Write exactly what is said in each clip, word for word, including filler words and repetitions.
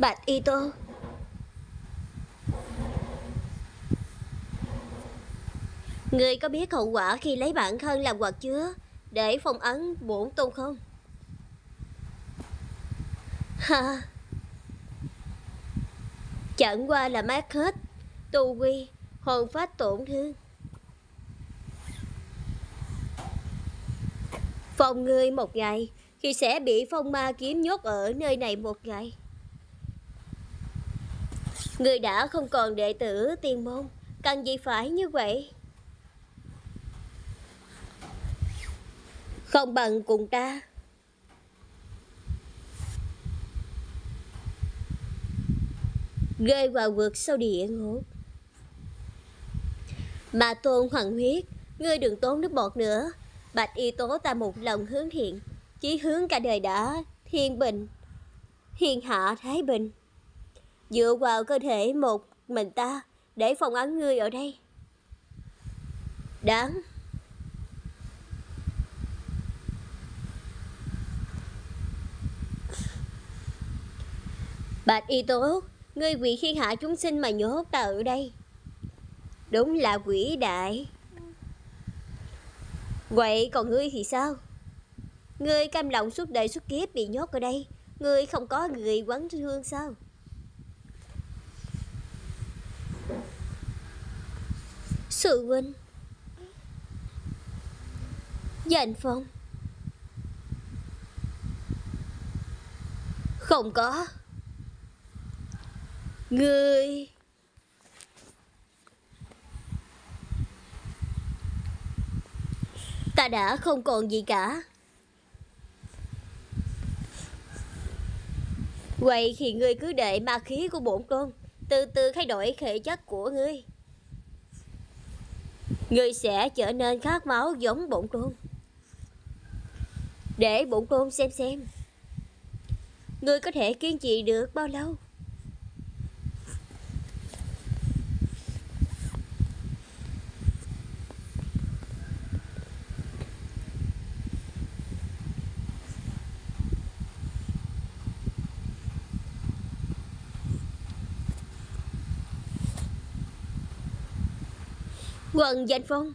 Bạch Y Tô, ngươi có biết hậu quả khi lấy bản thân làm quạt chứa để phong ấn bổn tôn không? Ha, chẳng qua là mát hết tu vi, hồn phách tổn thương. Phong ngươi một ngày thì sẽ bị phong ma kiếm nhốt ở nơi này một ngày. Ngươi đã không còn đệ tử tiên môn, cần gì phải như vậy? Không bằng cùng ta rơi vào vực sâu địa ngục. Mà tôn hoàng huyết, ngươi đừng tốn nước bọt nữa. Bạch Y Tố ta một lòng hướng thiện, chí hướng cả đời đã thiên bình, thiên hạ thái bình. Dựa vào cơ thể một mình ta để phong ấn ngươi ở đây. Đáng. Bạch Y Tố, ngươi vì thiên hạ chúng sinh mà nhốt ta ở đây, đúng là quỷ đại. Vậy còn ngươi thì sao? Ngươi cam lòng suốt đời suốt kiếp bị nhốt ở đây, ngươi không có người quán thương sao? Sư huynh, Danh Phong, không có. Ngươi ta đã không còn gì cả. Vậy thì ngươi cứ để ma khí của bổn tôn từ từ thay đổi thể chất của ngươi. Ngươi sẽ trở nên khát máu giống bổn tôn. Để bổn tôn xem xem ngươi có thể kiên trì được bao lâu. Quần Danh Phong,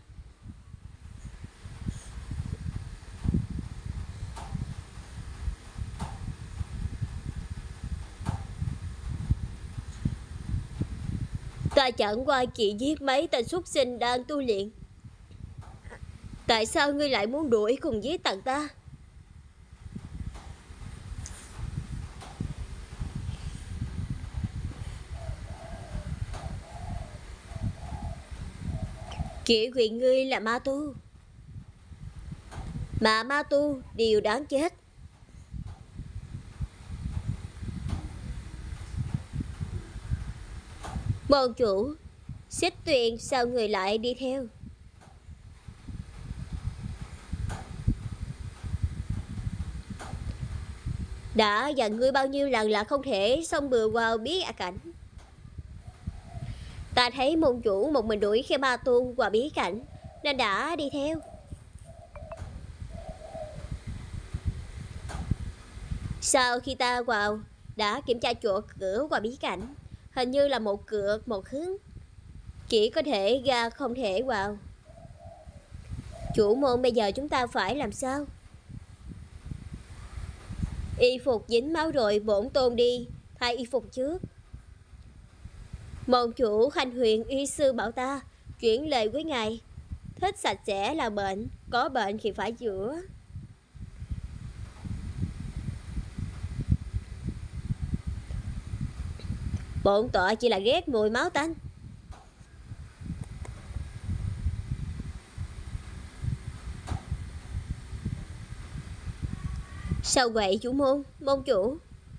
ta chẳng qua chỉ giết mấy tên xuất sinh đang tu luyện. Tại sao ngươi lại muốn đuổi cùng giết tặng ta? Chỉ vì ngươi là ma tu, mà ma tu đều đáng chết. Môn chủ, Xích Tuyền sao người lại đi theo? Đã dặn ngươi bao nhiêu lần là không thể xông bừa vào bí cảnh. Ta thấy môn chủ một mình đuổi khi ma tu qua bí cảnh nên đã đi theo. Sau khi ta vào đã kiểm tra chỗ cửa qua bí cảnh, hình như là một cửa một hướng, chỉ có thể ra không thể vào. Chủ môn, bây giờ chúng ta phải làm sao? Y phục dính máu rồi, bổn tôn đi thay y phục trước. Môn chủ Khanh Huyền y sư bảo ta chuyển lời với ngài, thích sạch sẽ là bệnh, có bệnh thì phải chữa. Bổn tọa chỉ là ghét mùi máu tanh. Sao vậy chủ môn, môn chủ?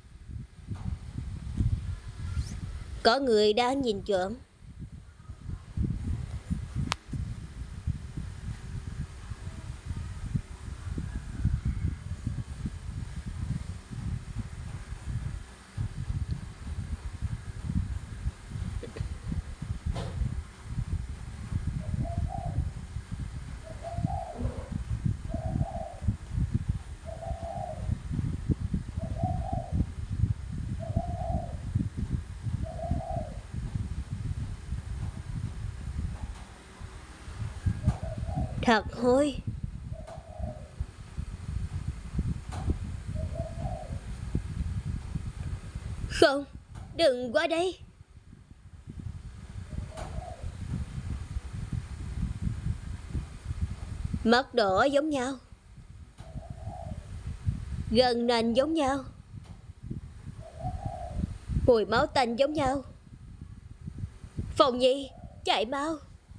Có người đang nhìn trộm. Thật hôi. Không, đừng qua đây. Mắt đỏ giống nhau, gần nền giống nhau, mùi máu tanh giống nhau. Phong Nhi, chạy mau.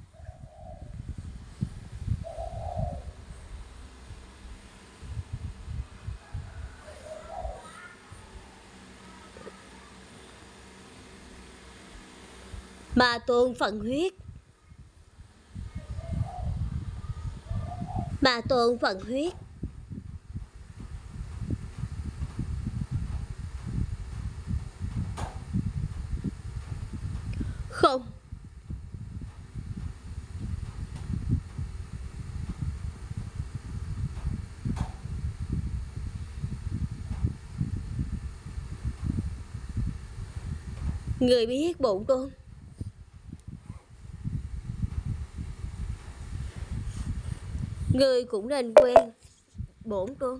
Ma tôn phần huyết. Ma tôn phần huyết. Không. Người biết bổn tôn. Người cũng nên quen bổn tôn.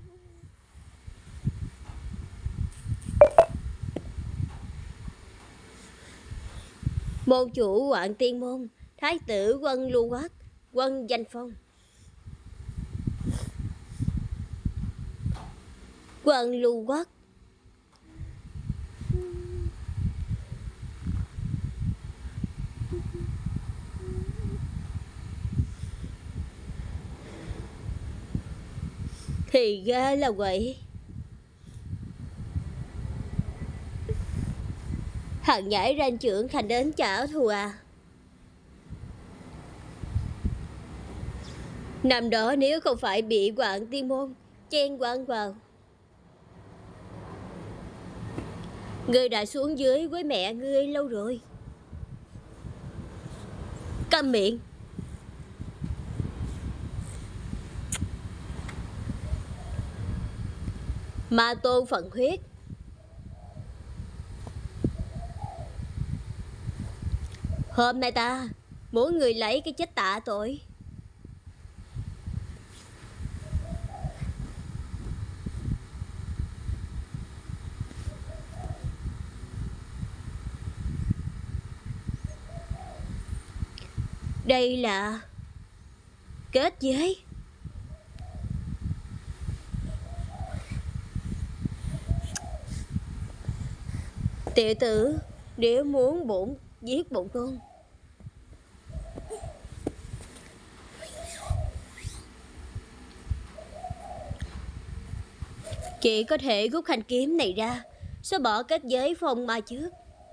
Môn chủ Hoạn Tiên Môn, Thái tử Quân Lưu Quát, Quân Danh Phong. Quân Lưu Quát. Thì ra là vậy. Thằng nhãi ranh trưởng thành đến trả thù à? Năm đó nếu không phải bị Hoạn Tiên Môn chen quăng vào, ngươi đã xuống dưới với mẹ ngươi lâu rồi. Câm miệng. Ma tôn phận huyết. Hôm nay ta muốn người lấy cái chết tạ tội. Đây là kết giới. Tiểu tử, nếu muốn bổn giết bổn tôn, chỉ có thể rút thanh kiếm này ra, xóa bỏ kết giới phong ma trước.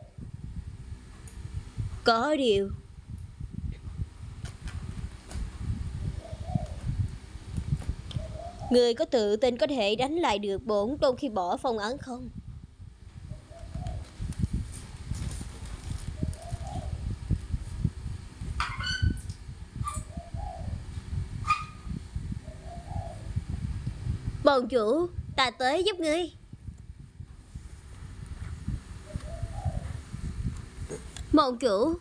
Có điều, người có tự tin có thể đánh lại được bổn tôn khi bỏ phong ấn không? Bồn chủ, ta tới giúp ngươi. Bồn chủ.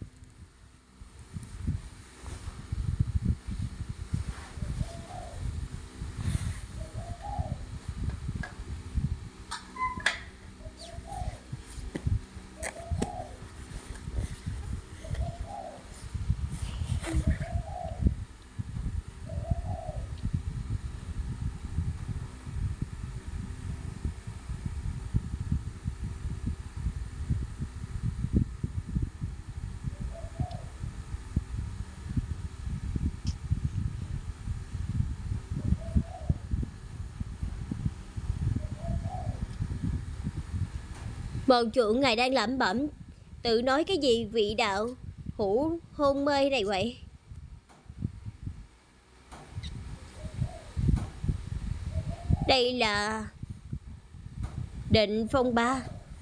Bồn chủ ngài đang lẩm bẩm, tự nói cái gì vị đạo hữu hôn mê này vậy? Đây là Định Phong Ba.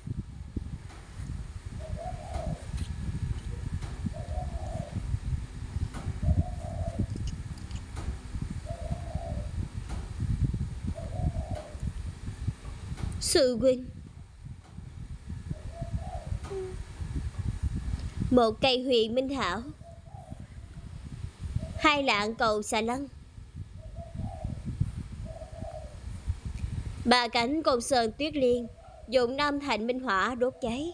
Sư huynh, một cây huyền minh thảo, Hai lạng cầu xà lân. Ba cánh côn sơn tuyết liên dùng năm thành minh hỏa đốt cháy.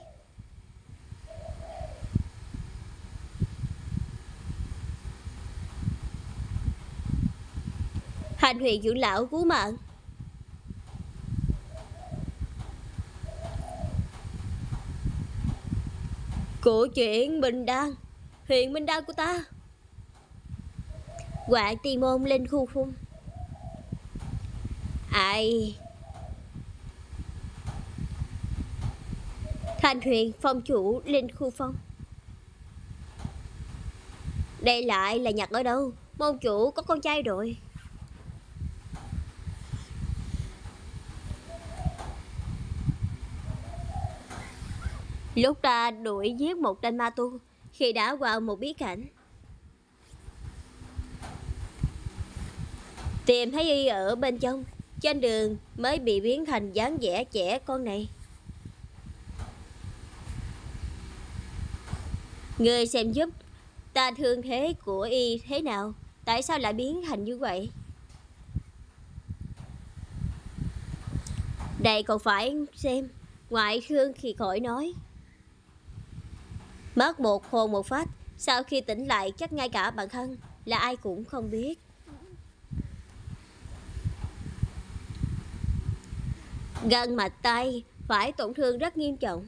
Hành huyền dưỡng lão cứu mạng. Của chuyện Minh Đan, huyện Minh Đan của ta. Quạng ti môn lên khu phun. Ai? Thanh huyền phong chủ lên khu phong. Đây lại là nhặt ở đâu? Môn chủ có con trai rồi. Lúc ta đuổi giết một tên ma tu khi đã vào một bí cảnh, tìm thấy y ở bên trong, trên đường mới bị biến thành dáng vẻ trẻ con này. Người xem giúp ta thương thế của y thế nào? Tại sao lại biến thành như vậy? Đây còn phải xem ngoại thương khi khỏi nói. Mất một hồn một phách, sau khi tỉnh lại chắc ngay cả bản thân là ai cũng không biết. Gân mạch tay phải tổn thương rất nghiêm trọng.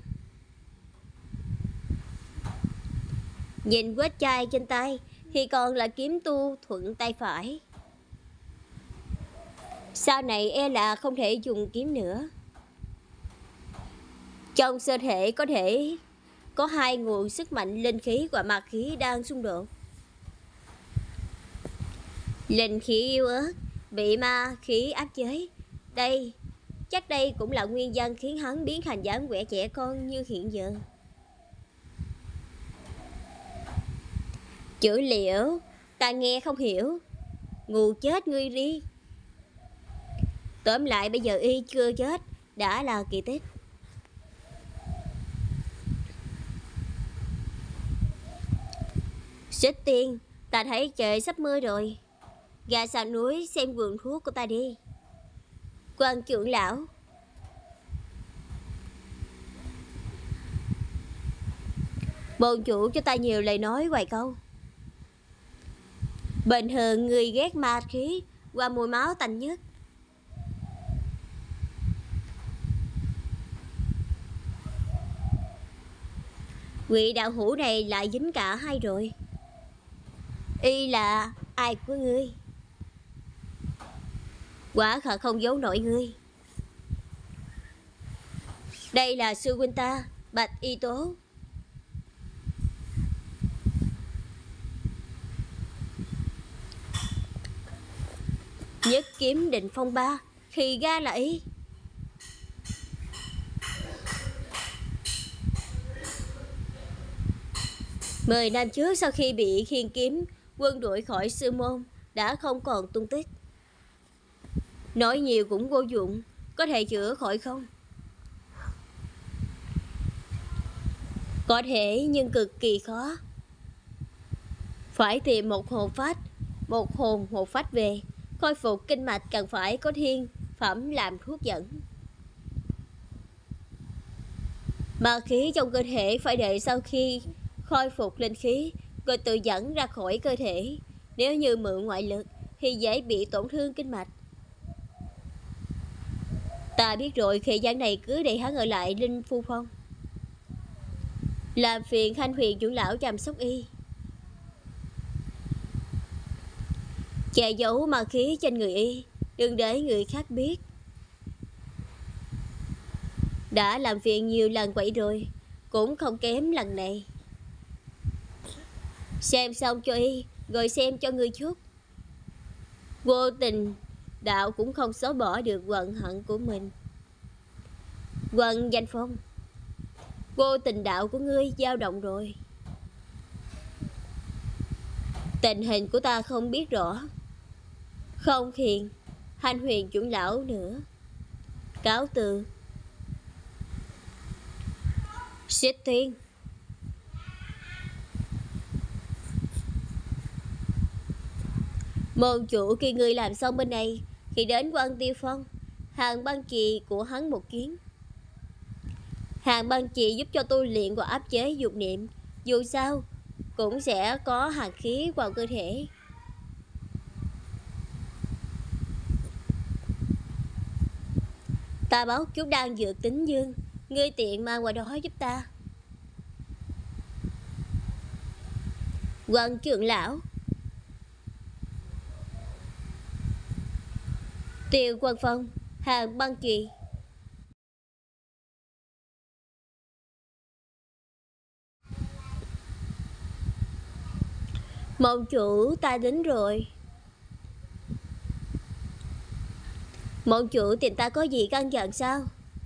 Nhìn vết chai trên tay thì còn là kiếm tu thuận tay phải. Sau này e là không thể dùng kiếm nữa. Trong cơ thể có thể có hai nguồn sức mạnh linh khí và ma khí đang xung đột. Linh khí yếu ớt bị ma khí áp chế. Đây, chắc đây cũng là nguyên nhân khiến hắn biến thành dáng vẻ trẻ con như hiện giờ. Chữ liễu ta nghe không hiểu. Ngu chết ngươi đi. Tóm lại bây giờ y chưa chết đã là kỳ tích. Xích Tiên, ta thấy trời sắp mưa rồi. Gà xào núi xem vườn thuốc của ta đi. Quan trưởng lão, bồn chủ cho ta nhiều lời nói vài câu. Bình thường người ghét ma khí qua mùi máu tanh nhất. Vị đạo hữu này lại dính cả hai rồi. Y là ai của ngươi? Quả thật không giấu nổi ngươi. Đây là sư huynh ta, Bạch Y Tố. Nhất kiếm định phong ba, thì ra là y. Mười năm trước sau khi bị khiên kiếm quân đuổi khỏi sư môn đã không còn tung tích. Nói nhiều cũng vô dụng. Có thể chữa khỏi không? Có thể nhưng cực kỳ khó. Phải tìm một hồn phách, một hồn một phách về. Khôi phục kinh mạch cần phải có thiên phẩm làm thuốc dẫn. Ma khí trong cơ thể phải đợi sau khi khôi phục linh khí rồi tự dẫn ra khỏi cơ thể. Nếu như mượn ngoại lực thì dễ bị tổn thương kinh mạch. Ta biết rồi, thời gian này cứ để hắn ở lại Linh Phu Phong. Làm phiền Thanh Huyền trưởng lão chăm sóc y. Che giấu ma khí trên người y, đừng để người khác biết. Đã làm phiền nhiều lần vậy rồi, cũng không kém lần này. Xem xong cho y, rồi xem cho ngươi chút. Vô tình đạo cũng không xóa bỏ được quận hận của mình. Quận danh phong, vô tình đạo của ngươi dao động rồi. Tình hình của ta không biết rõ, không phiền Thanh Huyền trưởng lão nữa. Cáo từ. Xích Tiên. Môn chủ khi ngươi làm xong bên này thì đến Quan Tiêu Phong, Hàng Băng Trì của hắn một kiến. Hàng Băng Trì giúp cho tôi luyện và áp chế dục niệm, dù sao cũng sẽ có hàn khí vào cơ thể. Ta báo chút đang dược tính dương, ngươi tiện mang qua đó giúp ta. Quan trưởng lão. Tiêu Quan Phong, Hàng Băng Trì. Môn chủ ta đến rồi. Môn chủ tìm ta có gì căn dặn sao?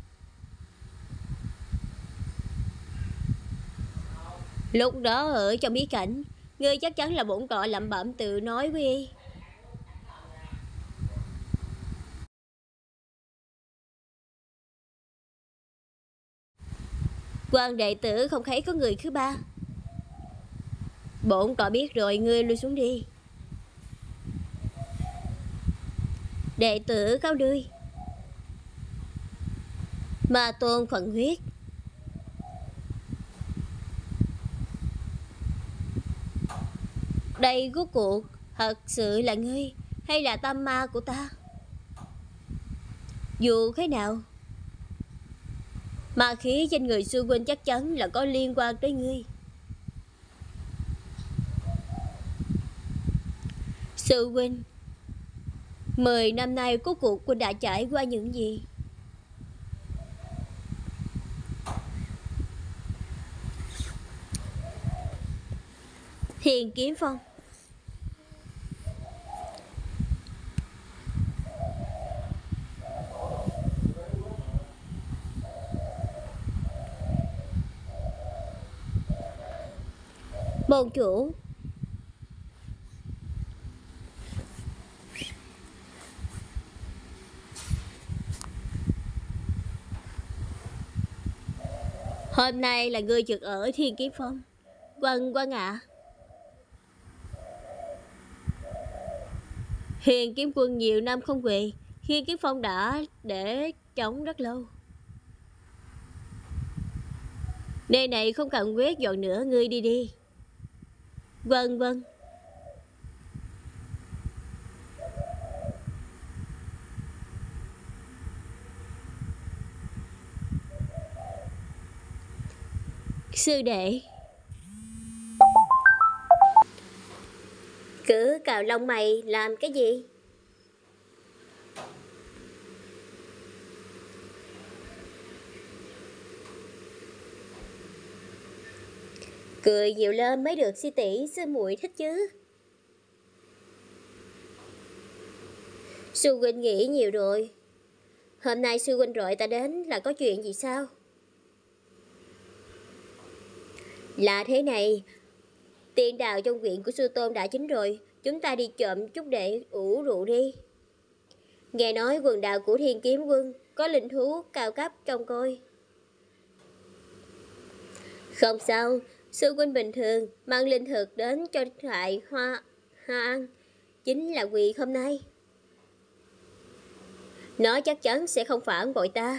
Lúc đó ở trong bí cảnh, ngươi chắc chắn là bổn tọa lẩm bẩm tự nói với y. Quan đệ tử không thấy có người thứ ba. Bổn tọa biết rồi, ngươi lui xuống đi. Đệ tử cáo đuôi. Ma tôn phần huyết. Đây rốt cuộc thật sự là ngươi hay là tâm ma của ta? Dù thế nào, ma khí trên người sư huynh chắc chắn là có liên quan tới ngươi. Sư huynh, mười năm nay rốt cuộc huynh đã trải qua những gì? Thiền Kiếm Phong. Môn chủ. Hôm nay là ngươi trực ở Thiên Kiếm Phong. Vâng, vâng ạ. À. Hiền Kiếm Quân nhiều năm không về, Thiên Kiếm Phong đã để trống rất lâu. Nơi này không cần quét dọn nữa, ngươi đi đi. Vâng, vâng. Sư đệ. Cứ cào lông mày làm cái gì? Cười nhiều lên mới được sư tỷ sư muội thích chứ. Sư huynh nghĩ nhiều rồi. Hôm nay sư huynh gọi ta đến là có chuyện gì sao? Là thế này, tiền đào trong viện của sư tôn đã chín rồi, chúng ta đi trộm chút để ủ rượu đi. Nghe nói quần đào của Thiên Kiếm Quân có linh thú cao cấp trông coi. Không sao, sư huynh bình thường mang linh thực đến cho thoại hoa, hoa ăn, chính là quỳ hôm nay. Nó chắc chắn sẽ không phản bội ta.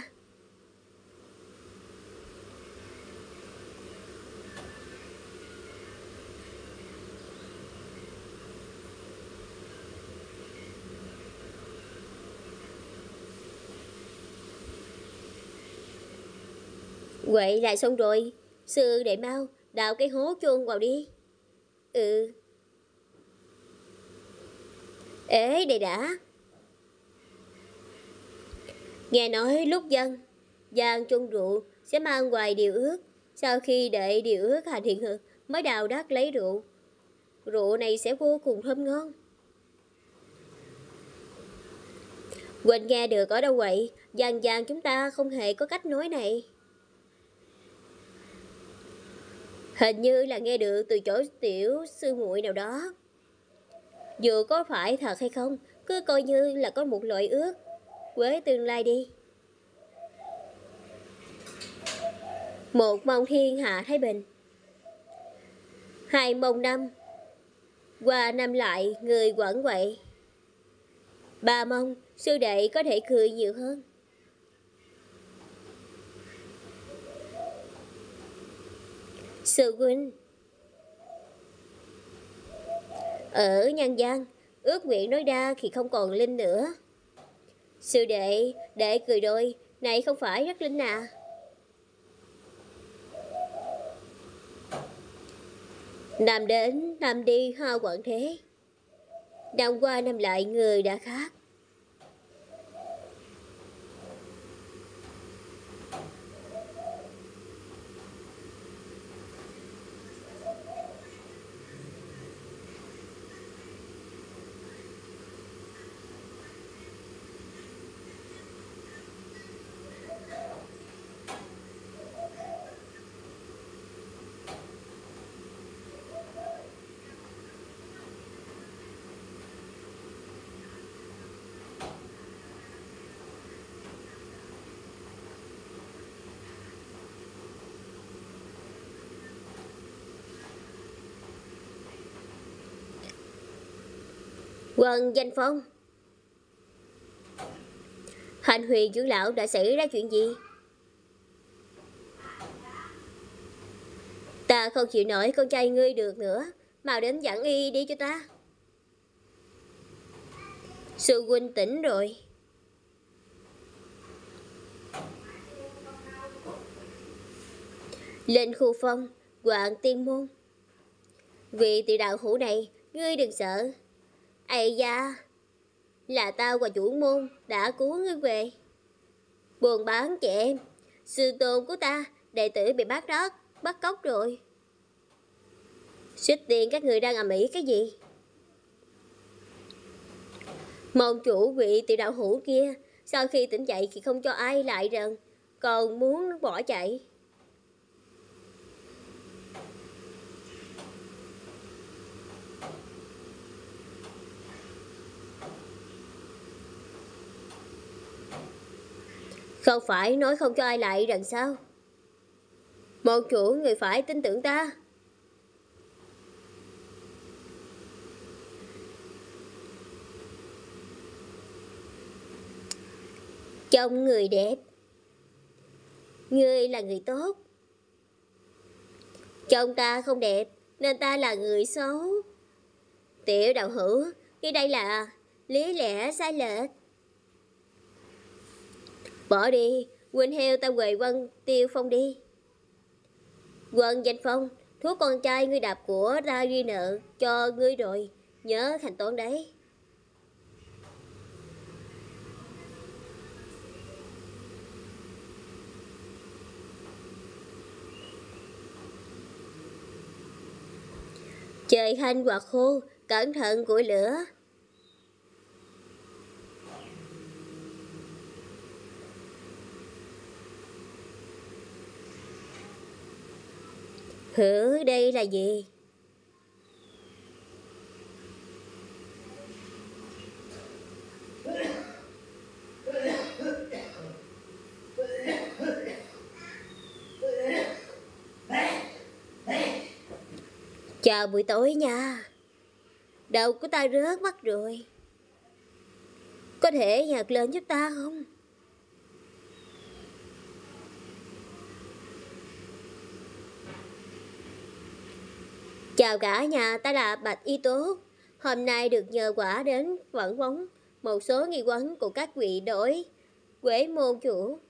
Vậy là xong rồi. Sư đệ mau đào cái hố chôn vào đi. Ừ. Ế đây đã. Nghe nói lúc dân gian chung rượu sẽ mang hoài điều ước. Sau khi đệ điều ước hành hiện thực mới đào đất lấy rượu. Rượu này sẽ vô cùng thơm ngon. Quỳnh nghe được ở đâu vậy? Dần dần chúng ta không hề có cách nói này. Hình như là nghe được từ chỗ tiểu sư muội nào đó. Dù có phải thật hay không, cứ coi như là có một loại ước với tương lai đi. Một mong thiên hạ thái bình. Hai mong năm Qua năm lại người quẩn quậy. Bà mong sư đệ có thể cười nhiều hơn. Sư huynh. Ở nhân gian, ước nguyện nói ra thì không còn linh nữa. Sư đệ, đệ cười đôi, này không phải rất linh à? Năm đến, năm đi hoa quận thế. Năm qua năm lại người đã khác. Quần danh phong. Hành huyền trưởng lão đã xảy ra chuyện gì? Ta không chịu nổi con trai ngươi được nữa. Mau đến dẫn y đi cho ta. Sư huynh tỉnh rồi. Lên khu phong, Quảng Tiên Môn. Vì tiểu đạo hữu này, ngươi đừng sợ. Ây da, là ta và chủ môn đã cứu ngươi về. Buồn bán chị em, sư tôn của ta, đệ tử bị bắt rớt, bắt cóc rồi. Xích tiền các người đang ầm ĩ cái gì? Môn chủ vị tiểu đạo hữu kia, sau khi tỉnh dậy thì không cho ai lại rần, còn muốn bỏ chạy. Không phải nói không cho ai lại rằng sao? Môn chủ người phải tin tưởng ta. Trông người đẹp. Ngươi là người tốt. Trông ta không đẹp nên ta là người xấu. Tiểu đạo hữu, cái đây là lý lẽ sai lệch. Bỏ đi, huynh heo ta về Quân Tiêu Phong đi. Quân Danh Phong, thuốc con trai ngươi đạp của ta ghi nợ cho ngươi rồi, nhớ thành toán đấy. Trời hanh hoặc khô, cẩn thận củi lửa. Hử, đây là gì? Chào buổi tối nha. Đầu của ta rớt mất rồi. Có thể nhặt lên giúp ta không? Chào cả nhà, ta là Bạch Y Tố. Hôm nay được nhờ quả đến vận vấn một số nghi vấn của các vị đối Quế môn chủ.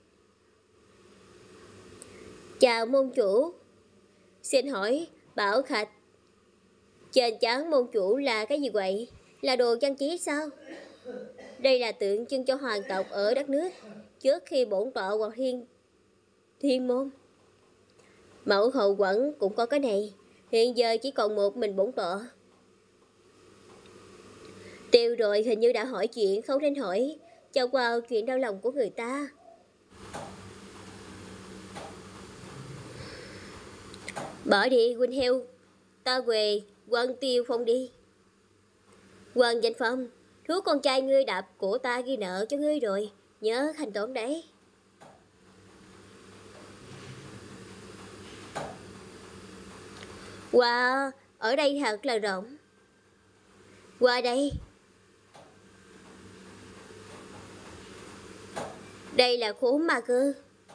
Chào môn chủ. Xin hỏi Bảo Khạch, trên trán môn chủ là cái gì vậy? Là đồ trang trí sao? Đây là tượng trưng cho hoàng tộc ở đất nước trước khi bổn tọa vào thiên thiên môn. Mẫu hậu quẩn cũng có cái này. Hiện giờ chỉ còn một mình bổn tọa. Tiêu rồi hình như đã hỏi chuyện không nên hỏi, cho qua chuyện đau lòng của người ta. Bỏ đi huynh heo, ta về Quân Tiêu Phong đi. Quân Danh Phong, thuốc con trai ngươi đạp của ta ghi nợ cho ngươi rồi, nhớ thanh toán đấy. Wow, ở đây thật là rộng. Qua đây. Đây là khốn ma cơ.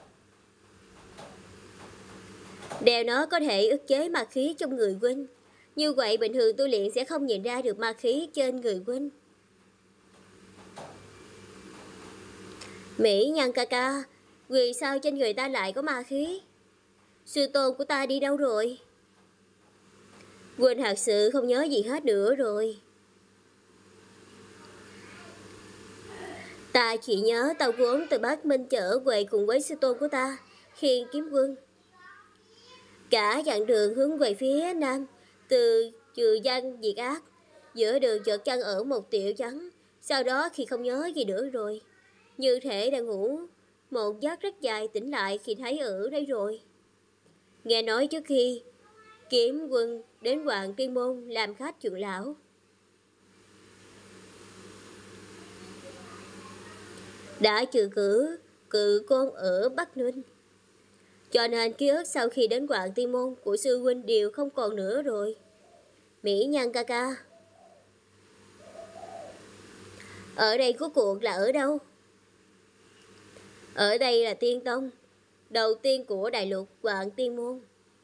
Đeo nó có thể ức chế ma khí trong người huynh. Như vậy bình thường tu luyện sẽ không nhìn ra được ma khí trên người huynh. Mỹ Nhân ca ca, vì sao trên người ta lại có ma khí? Sư tôn của ta đi đâu rồi? Huynh thật sự không nhớ gì hết nữa rồi. Ta chỉ nhớ tàu gốm từ Bắc Minh trở về cùng với sư tôn của ta, Khiên Kiếm Quân. Cả chặng đường hướng về phía nam, từ trừ danh diệt ác, giữa đường chợt chân ở một tiểu trắng, sau đó khi không nhớ gì nữa rồi. Như thể đang ngủ, một giấc rất dài tỉnh lại khi thấy ở đây rồi. Nghe nói trước khi Kiếm Quân đến Hoàng Tiên Môn làm khách trưởng lão. Đã trừ cử cự côn ở Bắc Ninh. Cho nên ký ức sau khi đến Hoàng Tiên Môn của sư huynh đều không còn nữa rồi. Mỹ Nhân ca ca, ở đây cuối cuộc là ở đâu? Ở đây là Tiên Tông, đầu tiên của đại lục Hoàng Tiên Môn.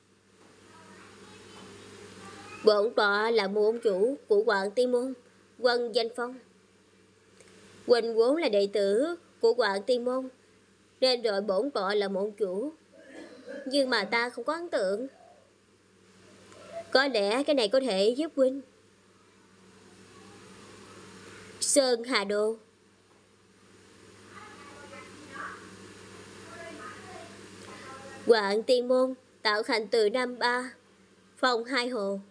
Bổn tọa là môn chủ của Hoàng Tiên Môn, Quân Danh Phong. Huynh vốn là đệ tử của Hoàng Tiên Môn, nên rồi bổn tọa là môn chủ. Nhưng mà ta không có ấn tượng. Có lẽ cái này có thể giúp huynh. Sơn Hà Đô. Hoàng Tiên Môn tạo thành từ năm ba phòng hai hồ.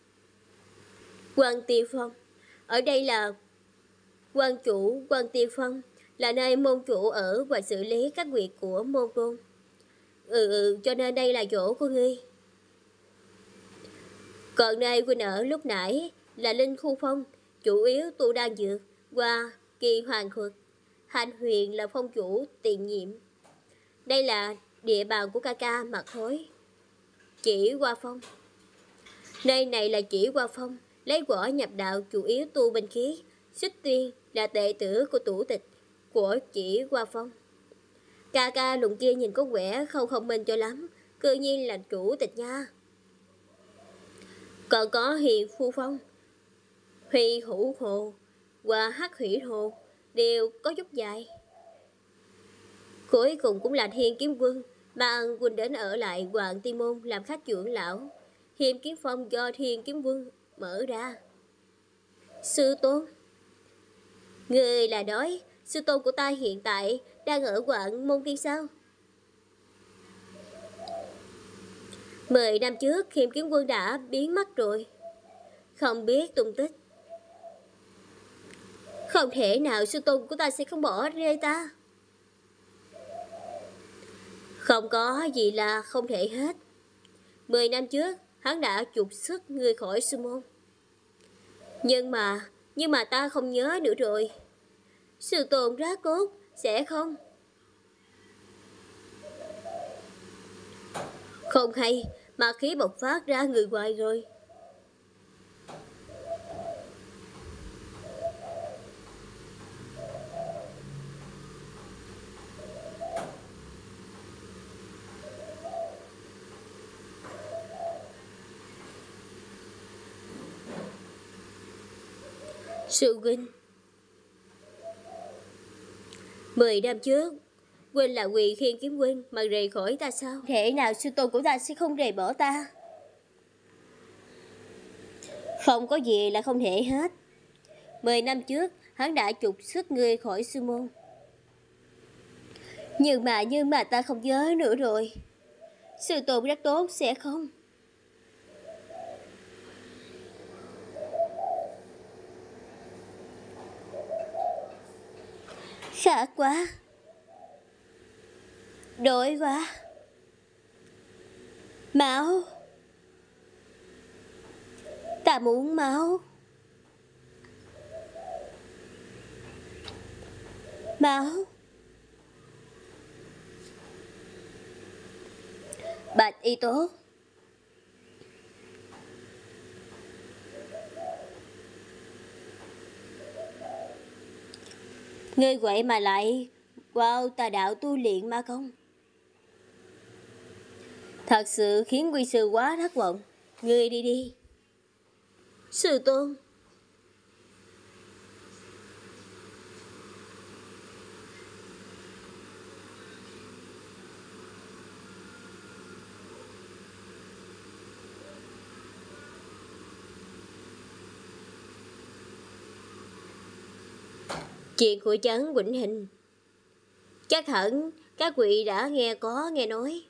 Quan Tiên Phong. Ở đây là quan chủ Quan Tiên Phong, là nơi môn chủ ở và xử lý các việc của môn tôn. Ừ ừ, cho nên đây là chỗ của ngươi. Còn nơi huynh ở lúc nãy là Linh Khu Phong, chủ yếu tu đan dược qua kỳ hoàng thuật. Hành Huyền là phong chủ tiền nhiệm. Đây là địa bàn của ca ca Mặt Thối. Chỉ Hoa Phong. Nơi này là Chỉ Hoa Phong, lấy võ nhập đạo, chủ yếu tu binh khí. Xích Tuyên là đệ tử của tủ tịch của Chỉ Hoa Phong. Ca ca lùng kia nhìn có vẻ không thông minh cho lắm, cư nhiên là chủ tịch nha. Còn có Hiền Phu Phong, Huy Hữu Hồ và Hắc Hủy Hồ đều có chút dài. Cuối cùng cũng là Thiên Kiếm Quân, mang huynh đến ở lại Hoàng Tiên Môn làm khách trưởng lão. Hiền Kiếm Phong do Thiên Kiếm Quân mở ra. Sư tôn, người là nói sư tôn của ta hiện tại đang ở Quảng Môn Tiên sao? Mười năm trước Hiền Kiếm Quân đã biến mất rồi, không biết tung tích. Không thể nào sư tôn của ta sẽ không bỏ rơi ta. Không có gì là không thể hết. Mười năm trước hắn đã trục xuất người khỏi sư môn. Nhưng mà Nhưng mà ta không nhớ nữa rồi. Sư tôn rất tốt, sẽ không? Không hay, mà khí bộc phát ra người ngoài rồi. Sư huynh, mười năm trước huynh là Quỳ Khiên Kiếm huynh mà rời khỏi ta sao? Thể nào sư tôn của ta sẽ không rời bỏ ta? Không có gì là không thể hết. Mười năm trước hắn đã trục xuất ngươi khỏi sư môn. Nhưng mà nhưng mà ta không nhớ nữa rồi. Sư tôn rất tốt, sẽ không? Khá quá. Đói quá. Máu. Ta muốn máu. Máu. Bạch y tố. Ngươi vậy mà lại wow tà đạo tu luyện ma công. Thật sự khiến quy sư quá thất vọng. Ngươi đi đi. Sư tôn. Chuyện của trấn Quỳnh Hình chắc hẳn các vị đã nghe có nghe nói.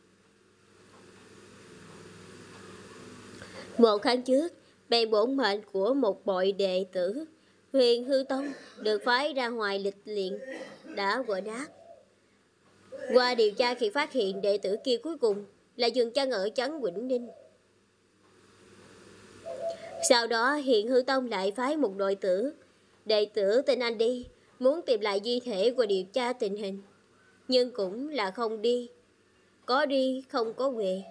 Một tháng trước, bèn bổn mệnh của một bội đệ tử Huyền Hư Tông được phái ra ngoài lịch luyện đã vỡ nát. Qua điều tra thì phát hiện đệ tử kia cuối cùng là dừng chân ở trấn Vĩnh Ninh. Sau đó Hiện Hư Tông lại phái một đội tử, đệ tử tên Anh đi, muốn tìm lại di thể và điều tra tình hình. Nhưng cũng là không đi, có đi không có về.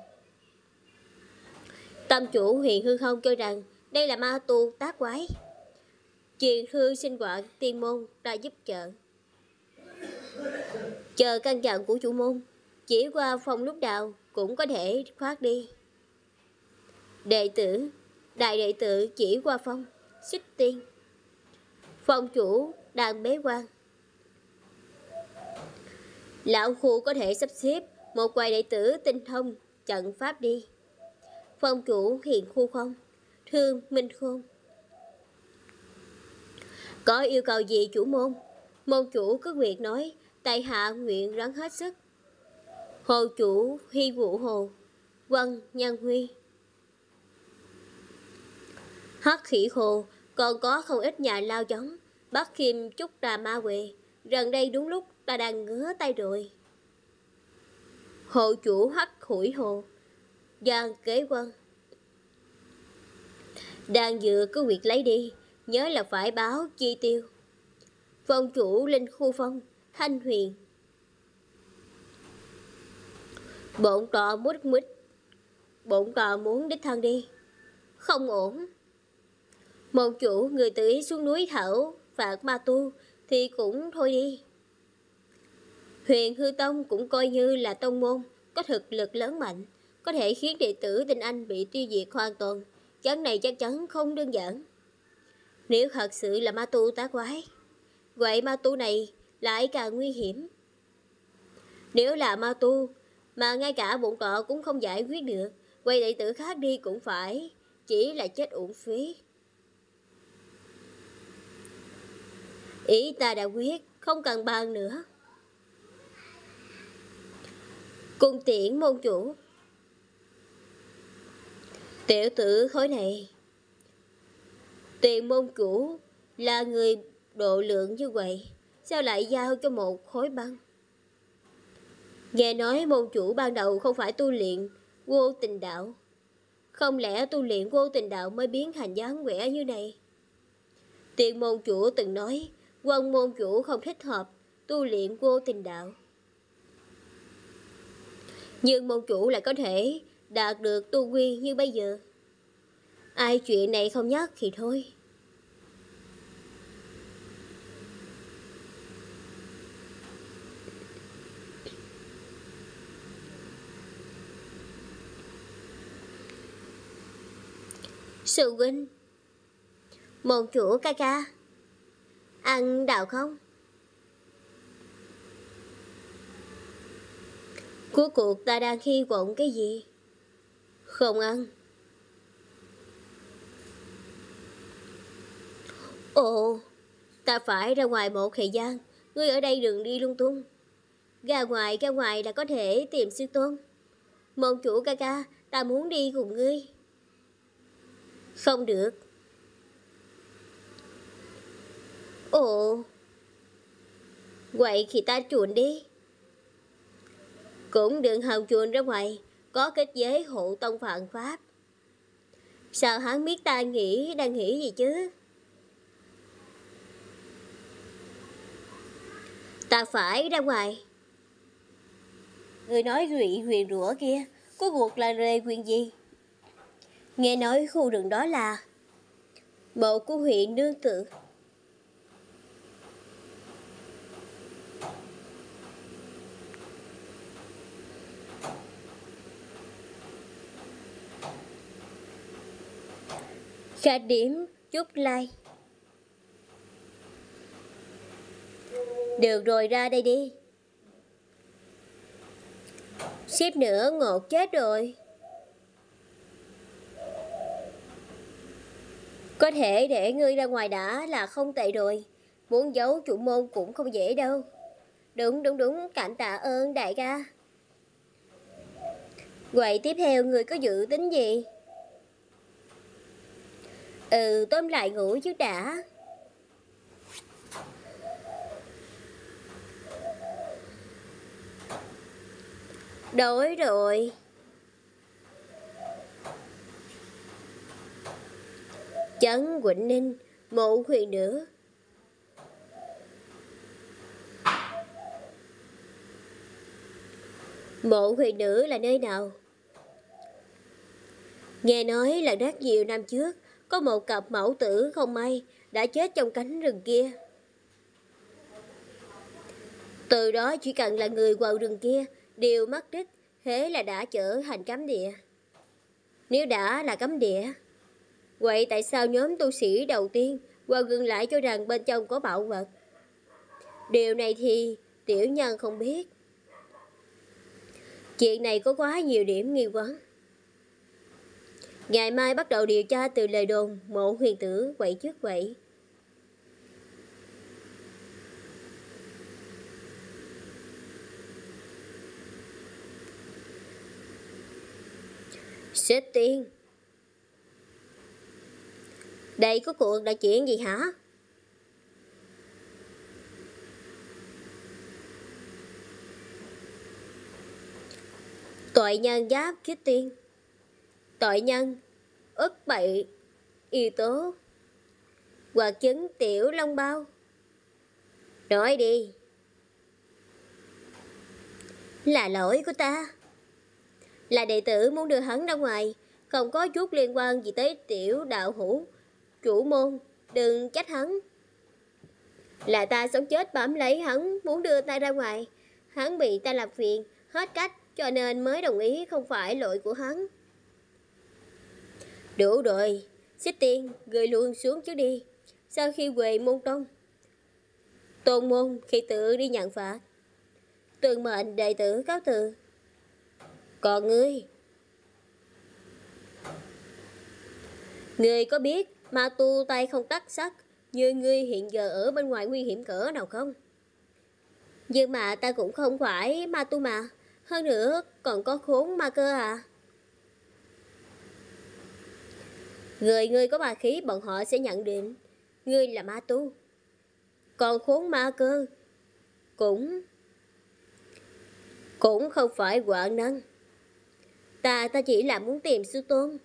Tâm chủ Huyền Hư Không cho rằng đây là ma tu tác quái. Truyền thư sinh hoạt tiên môn ra giúp trợ. Chờ căn dặn của chủ môn, chỉ qua phong lúc đạo cũng có thể thoát đi. Đệ tử, đại đệ tử chỉ qua phong, xích tiên. Phong chủ đang bế quan. Lão khu có thể sắp xếp một vài đệ tử tinh thông trận pháp đi. Phong chủ hiện khu không, Thương Minh Khôn. Có yêu cầu gì chủ môn? Môn chủ cứ việc nói, tại hạ nguyện rắn hết sức. Hồ chủ Huy Vũ Hồ, Quân Nhân Huy. Hắc Khỉ Hồ còn có không ít nhà lao giống, bắt Kim Trúc Đà Ma Quệ. Gần đây đúng lúc ta đang ngứa tay rồi. Hồ chủ Hắc Hủi Hồ, Giang Kế Quân. Đang dự cứ việc lấy đi, nhớ là phải báo chi tiêu. Phong chủ Linh Khu Phong, Thanh Huyền. Bộn tọa mút mít. Bộn tọa muốn đích thân đi. Không ổn. Môn chủ người tự ý xuống núi thảo phạt ma tu thì cũng thôi đi. Huyền Hư Tông cũng coi như là tông môn có thực lực lớn mạnh, có thể khiến đệ tử Tinh Anh bị tiêu diệt hoàn toàn. Chấn này chắc chắn không đơn giản. Nếu thật sự là ma tu tá quái, vậy ma tu này lại càng nguy hiểm. Nếu là ma tu mà ngay cả bổn tọa cũng không giải quyết được, quay đệ tử khác đi cũng phải chỉ là chết uổng phí. Ý ta đã quyết, không cần bàn nữa. Cung tiễn môn chủ. Tiểu tử khối này, tiền môn chủ là người độ lượng như vậy, sao lại giao cho một khối băng? Nghe nói môn chủ ban đầu không phải tu luyện vô tình đạo, không lẽ tu luyện vô tình đạo mới biến thành dáng vẻ như này? Tiền môn chủ từng nói Quân môn chủ không thích hợp tu luyện vô tình đạo, nhưng môn chủ lại có thể đạt được tu vi như bây giờ. Ai chuyện này không nhắc thì thôi. Sư huynh, môn chủ ca ca, ăn đạo không? Cuối cuộc ta đang hy vọng cái gì? Không ăn. Ồ, ta phải ra ngoài một thời gian, ngươi ở đây đừng đi lung tung. Ra ngoài, ra ngoài là có thể tìm sư tôn. Môn chủ ca ca, ta muốn đi cùng ngươi. Không được. Ồ, vậy thì ta chuồn đi. Cũng đừng hòng chuồn ra ngoài, có kết giới hộ tông phạm pháp. Sao hắn biết ta nghĩ đang nghĩ gì chứ? Ta phải ra ngoài. Người nói ngụy huyền rủa kia, có cuộc là lời quyền gì? Nghe nói khu rừng đó là bộ của huyện nương tự. Khả điểm chút like. Được rồi, ra đây đi. Ship nữa ngột chết rồi. Có thể để ngươi ra ngoài đã là không tệ rồi. Muốn giấu chủ môn cũng không dễ đâu. Đúng đúng đúng, cảm tạ ơn đại ca. Vậy tiếp theo người có dự tính gì? Ừ, tóm lại ngủ trước đã. Đói rồi. Trấn Quỳnh Ninh, mộ huyền nữ. Mộ huyền nữ là nơi nào? Nghe nói là rất nhiều năm trước, có một cặp mẫu tử không may đã chết trong cánh rừng kia. Từ đó chỉ cần là người vào rừng kia đều mất tích, thế là đã trở thành cấm địa. Nếu đã là cấm địa, vậy tại sao nhóm tu sĩ đầu tiên vào rừng lại cho rằng bên trong có bảo vật? Điều này thì tiểu nhân không biết. Chuyện này có quá nhiều điểm nghi vấn. Ngày mai bắt đầu điều tra từ lời đồn mộ huyền tử vậy trước vậy. Xích Tiên, đây có cuộc đại chuyện gì hả? Tội nhân giáp Xích Tiên. Tội nhân ức bậy y tố hoặc chứng tiểu long bao. Nói đi. Là lỗi của ta. Là đệ tử muốn đưa hắn ra ngoài, không có chút liên quan gì tới tiểu đạo hữu chủ môn, đừng trách hắn. Là ta sống chết bám lấy hắn, muốn đưa ta ra ngoài. Hắn bị ta làm phiền hết cách, cho nên mới đồng ý, không phải lỗi của hắn. Đủ rồi, Xích Tiên, người luôn xuống trước đi. Sau khi về môn tông, tôn môn khi tự đi nhận phạt. Từng mệnh đệ tử cáo từ. Còn ngươi, ngươi có biết ma tu tay không tắc sắc như ngươi hiện giờ ở bên ngoài nguy hiểm cỡ nào không? Nhưng mà ta cũng không phải ma tu mà. Hơn nữa còn có khốn ma cơ à. Người ngươi có ma khí, bọn họ sẽ nhận định ngươi là ma tu. Còn khốn ma cơ Cũng Cũng không phải quạng năng. Ta ta chỉ là muốn tìm sư tôn.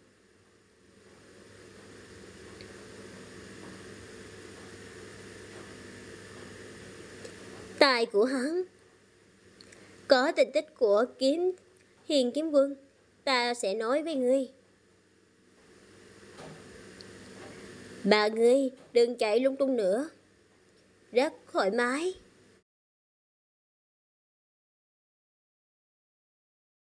Tài của hắn có tình tích của kiếm Hiền kiếm quân, ta sẽ nói với ngươi. Bà ngươi đừng chạy lung tung nữa. Rất thoải mái.